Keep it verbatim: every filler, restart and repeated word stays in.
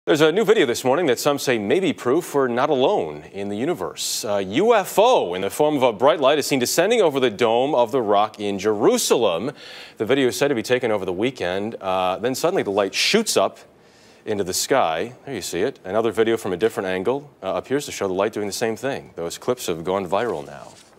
There's a new video this morning that some say may be proof we're not alone in the universe. A U F O in the form of a bright light is seen descending over the Dome of the Rock in Jerusalem. The video is said to be taken over the weekend. Uh, then suddenly the light shoots up into the sky. There you see it. Another video from a different angle uh, appears to show the light doing the same thing. Those clips have gone viral now.